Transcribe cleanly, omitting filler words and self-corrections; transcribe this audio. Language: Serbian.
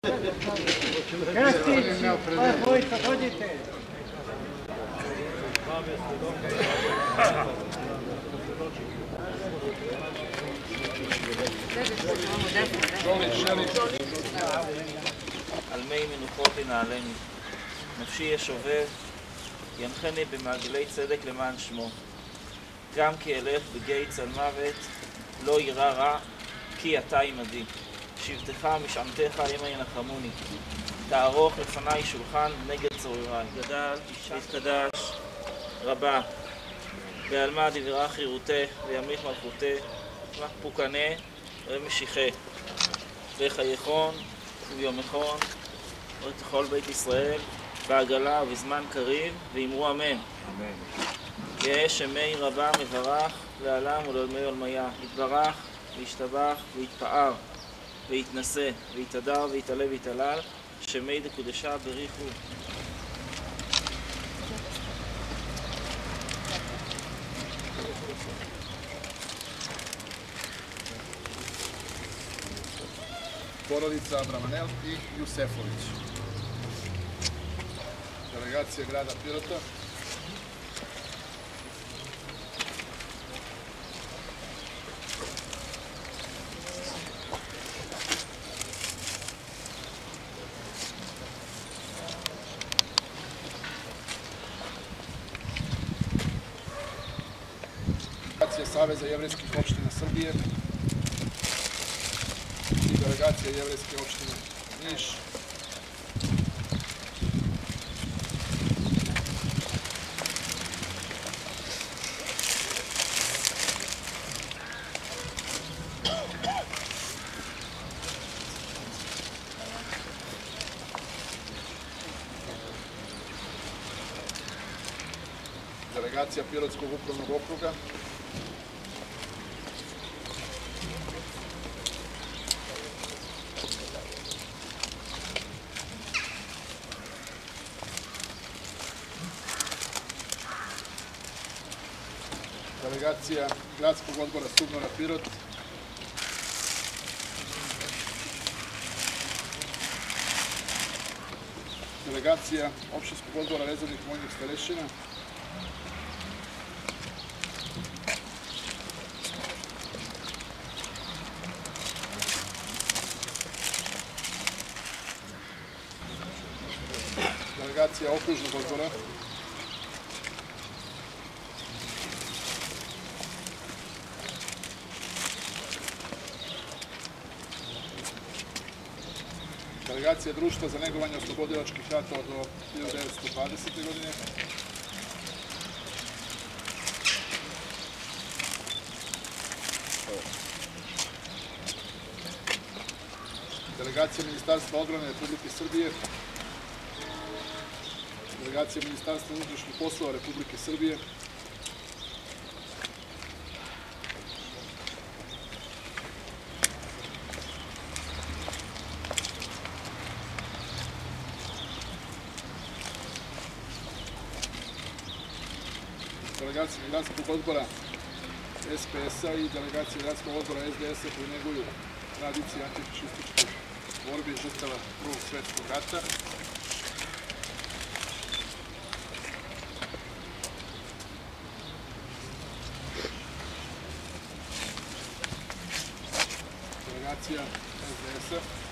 Krstić, dvojica, hodite. על מי מנוחות ינעלני, נפשי ישובב, ינחני במעגלי צדק למען שמו. גם כי אלך בגיא צל מוות, לא יירא רע, כי אתה עמדי. שבטך משענתך המה ינחמוני. תערוך לפניי שולחן נגד צורריי. גדל, יתקדש, רבה, בעלמא דברה חירותה, וימליך מלכותה, יתמח פוקנה ומשיחה. וחייכון וביומכון, ולכל בית ישראל, בעגלה ובזמן קריב, ואמרו אמן. אמן. יהא שמי רבה מברך, לעלם ולעולמי עולמיה. יתברך, וישתבח, ויתפאר, ויתנשא, ויתהדר, ויתעלה, ויתהלל, שמי דקודשה בריחו. Porodica Abravanel i Jusefović. Delegacija grada Pirota. Delegacija Saveza jevrejskih opština Srbije i delegacija jevrejske opštine Niš. Delegacija Pirotskog upravnog okruga. Delegacija Gradskog odbora Subnora Pirot. Delegacija Opštinskog odbora rezervnih vojnih starešina. Delegacija okružnog odbora. Delegacija Društva za negovanje oslobodilačkih ratova do 1920. godine. Delegacija Ministarstva odbrane Republike Srbije. Delegacija Ministarstva unutrašnjih poslova Republike Srbije. Delegacija gradskog odbora SPS-a i delegacija gradskog odbora SDS-a koji neguju tradicije antifašističke borbe i žrtava Prvog svetskog rata. Delegacija SDS-a.